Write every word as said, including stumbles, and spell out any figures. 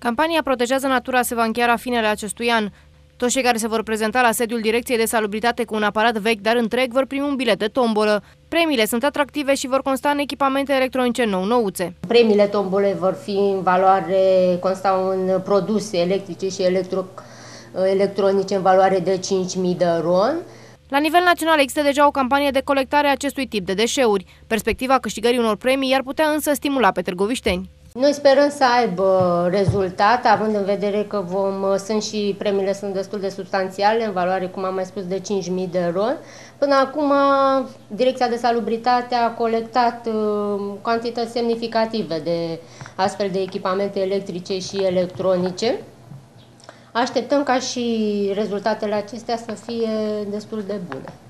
Campania Protejează Natura se va încheia la finele acestui an. Toți cei care se vor prezenta la sediul Direcției de Salubritate cu un aparat vechi, dar întreg, vor primi un bilet de tombolă. Premiile sunt atractive și vor consta în echipamente electronice nou-nouțe. Premiile tombolei vor fi în valoare, constau în produse electrice și electro, electronice în valoare de cinci mii de ron. La nivel național există deja o campanie de colectare a acestui tip de deșeuri. Perspectiva câștigării unor premii ar putea însă stimula pe târgovișteni. Noi sperăm să aibă rezultat, având în vedere că vom, sunt și premiile sunt destul de substanțiale, în valoare, cum am mai spus, de cinci mii de ron. Până acum, Direcția de Salubritate a colectat uh, cantități semnificative de astfel de echipamente electrice și electronice. Așteptăm ca și rezultatele acestea să fie destul de bune.